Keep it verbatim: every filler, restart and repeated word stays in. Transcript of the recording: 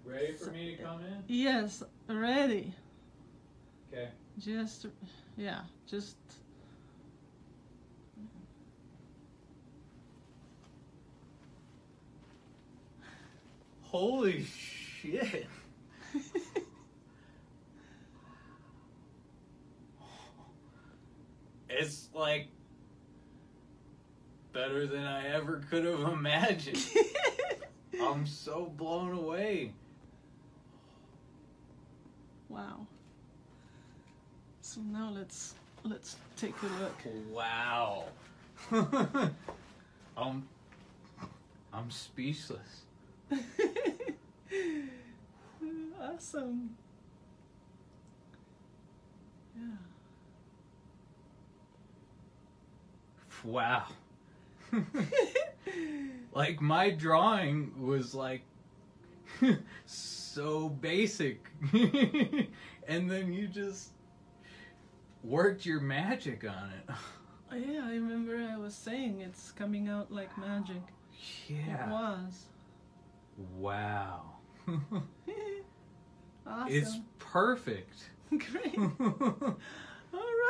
Ready for me to come in? Yes, ready. Okay. Just, yeah, just. Holy shit. It's like better than I ever could have imagined. I'm so blown away. Wow. So now let's let's take a look. Wow. I'm I'm speechless. Awesome. Yeah. Wow. Like my drawing was like so basic. And then you just worked your magic on it. Yeah, I remember I was saying it's coming out like magic. Yeah. It was. Wow. Awesome. It's perfect. Great. All right.